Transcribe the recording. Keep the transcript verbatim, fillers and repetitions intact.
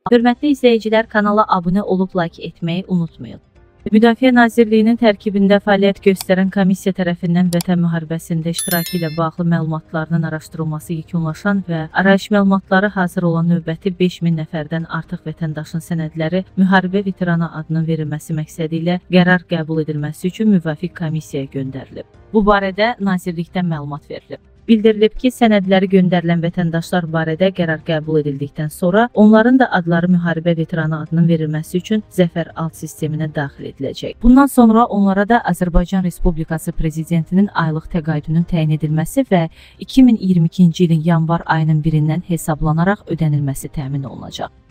Hörmətli izləyicilər, kanala abunə olub like etməyi unutmayın. Müdafiə Nazirliyinin tərkibində fəaliyyət göstərən komissiya tərəfindən Vətən müharibəsində iştirakı ilə bağlı məlumatlarının araşdırılması yekunlaşan və arayış məlumatları hazır olan növbəti beş min nəfərdən artıq vətəndaşın sənədləri müharibə veteranı adının verilməsi məqsədi ilə qərar qəbul edilməsi üçün müvafiq komissiyaya göndərilib. Bu barədə Nazirlikdən məlumat verilib. Bildirilib ki, sənədləri göndərilən vətəndaşlar barədə qərar qəbul edildikdən sonra onların da adları müharibə veteranı adının verilməsi üçün Zəfər alt sisteminə daxil ediləcək. Bundan sonra onlara da Azərbaycan Respublikası Prezidentinin aylıq təqaüdünün təyin edilməsi və iki min iyirmi ikinci ilin yanvar ayının birindən hesablanaraq ödənilməsi təmin olunacaq.